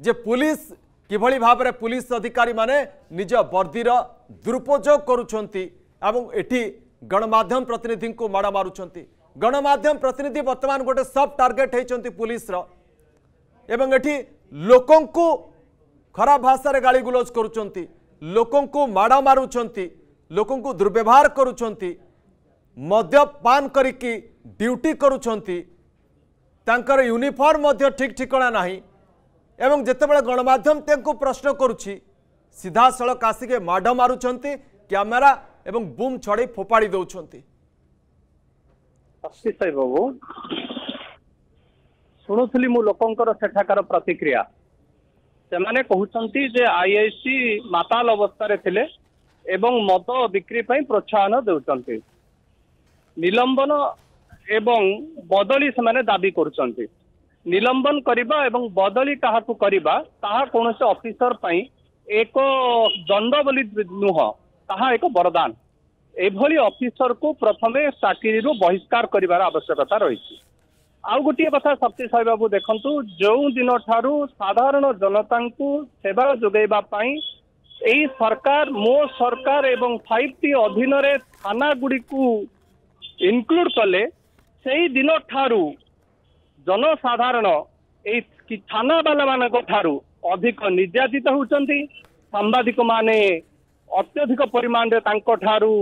जे police किभली भाव में police अधिकारी माने निज वर्दीर दुरुपयोग करुछंती एवं एठी गणमाध्यम प्रतिनिधि को माड़ मारुछंती। गणमाध्यम प्रतिनिधि वर्तमान गोटे सब टार्गेट होती पुलिस एवं एठी लोकं को खराब भाषा रे गाली गुलज करुछंती, लोकं को माड़ मारुछंती, लोकं को दुर्व्यवहार करुछंती, मद्यपान करिकी ड्यूटी करुछंती, तांकर यूनिफॉर्म मध्य ठीक ठिकाना नहीं एवं जितेबाला गणमाध्यम तेंको प्रश्न करुछि सीधा सड़क आसिके माड़ मारुछंती, कैमेरा एवं बूम छड़े फोपाड़ी दौरान। बाबू शुणुली मु लोकंकर सेठाकार प्रतिक्रिया से माने कहउछंती जे आईआईसी माताल अवस्था रे थिले एवं मद बिक्री पई प्रोत्साहन देउछंती, निलंबन एवं बदली से माने दाबी करुछंती। निलंबन करिबा एवं बदली काहाकू करिबा ताहा कोनोसे ऑफिसर पई एक दंड बोली नुह, ताहा एक वरदान। एभली ऑफिसर को प्रथमे चाकरी बहिष्कार करिवार आवश्यकता रही। आउ गोटे कथा शक्ति साई बाबू देखंतु, जो दिन ठारू साधारण जनता को सेवा जोगैबा पई एई सरकार मो सरकार एवं 5T अधीन रे थाना गुडी को इनक्लूड कले सेई दिन ठारू जनसाधारण एई थाना वाला मानक ठारू अधिक निर्यातित होउचंती। सांबादिक माने अत्यधिक परिमाण रे तांको ठारू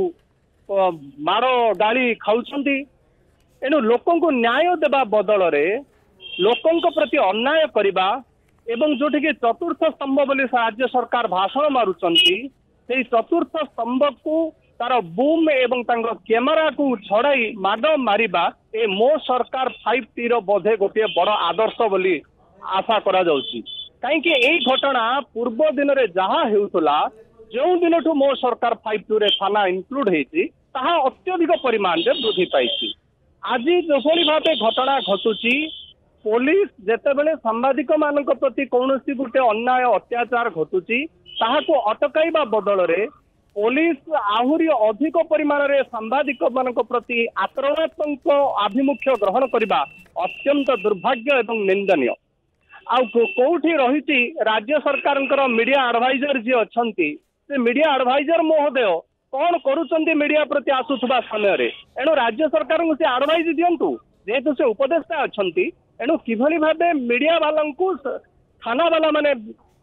माड़ गाली खाउछंती। एनु लोकों को न्याय देबा बदल रे लोकों को प्रति अन्याय करिबा एवं जोठी के चतुर्थ स्तंभ बोली राज्य सरकार भाषण मारुचंती, सेई चतुर्थ स्तंभ को तार बूम एवं तांको कैमेरा को छड़ाई माड़ मारिबा ए मो सरकार 5T रो बोधे गोटे बड़ आदर्श बोली आशा करा जाउची। काई कि एई घटना पूर्व दिन रे जहा हेउतला जो दिन ठू मो सरकार 5T रे थाना इनक्लूड हेची ताहा अत्यधिक परिमाण रे वृद्धि पाइछि। आज जोभली भावे घटना घटुची पुलिस जेतेबेले सांबादिक मानक प्रति कौनसी गोटे अन्याय अत्याचार घटुची ताहाको अटकाइबा बदल रे पुलिस आहुरी अधिक परिमाण रे सांबादिक मानक प्रति आक्रमणात्मक आभिमुख्य ग्रहण करबा अत्यंत दुर्भाग्य एवं निंदनीय। आउ कोठी रहिची राज्य सरकारंकर मीडिया एडवाइजर जी अछंती, से मीडिया एडवाइजर महोदय कौन करुचंती मीडिया प्रति आसुथबा समय रे। एणु राज्य सरकार को से एडवाइस दियंतु, जेहेतु से उपदेष्टा अछंती, एणु किभली भाबे मीडिया वालांकु थाना वाला माने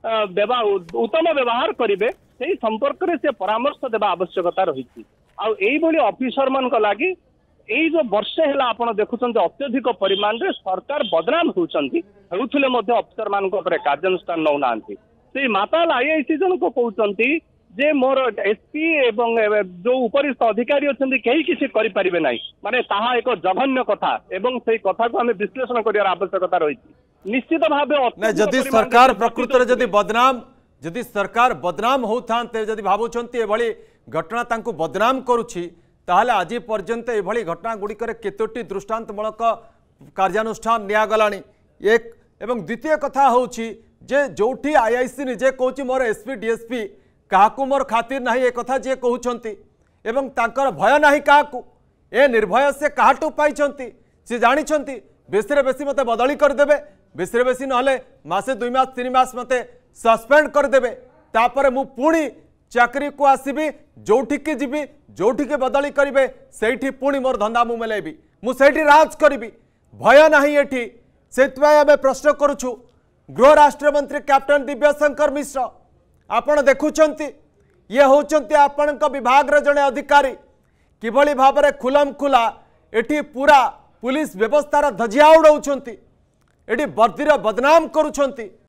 उत्तम व्यवहार करिवे सेही संपर्क रे से परामर्श देबा आवश्यकता रहिछि। आ एई भली ऑफिसर मान को लागि एई जो वर्षे हला आपण देखुचंती अत्यधिक परिमाण रे सरकार बदनाम होउचंती, हेउथले मध्ये ऑफिसर मान को परे कार्यानुष्ठान नौ नांती। से माताल आईआईसी जन को कहउचंती जे मोर एसपी एवं जो उपरिस्थ अधिकारी अछंती केही किछि करि परिबे नाही, माने ताहा एक जघन्य कथा एवं सेही कथा को हमें विश्लेषण करियार आवश्यकता रहिछि। निश्चित भाबे जदि सरकार प्रकृत रे जदि सरकार बदनाम होथांते, जदि भाबुचंती एभली घटना तांको बदनाम करूछि, ताहले आज पर्यंत एभली घटना गुड़िकर केतोटी दृष्टांतमूलक कार्यानुष्ठान नियागलानी एक। एवं द्वितीय कथा होछि जे जोठी आईआईसी निजे कहूछि मोर एसपी डीएसपी काहाकू मोर खातिर नाही, एक कथा जे कहउछंती एवं तांकर भय नाही काहाकू, ए निर्भय से काहाटू पाइछंती, से जानिछंती बेसी रे बेसी मते बदली कर देबे, बेसी रे बेसी नहले मासे 2 मास 3 मास मते सस्पेंड कर देबे, तापर मु पुणी चाकरी को आसीबी, जोठी के जीबी, जोठी के बदली करिवे सेठी पुणी मोर धंदा मु मेलेबी, मु सेठी राज करिबी, भय नाही एठी। सेतवाय आमे प्रश्न करूछु गृह राष्ट्र मंत्री कैप्टन दिव्यशंकर मिश्र, आपण देखुचंती ये होचंती आपणक विभाग रे जणे अधिकारी किभली भाव में खुलम खुला एठी पूरा पुलिस व्यवस्थार धजिया उड़ाउछंती, एठी वर्दीर बदनाम करुछंती।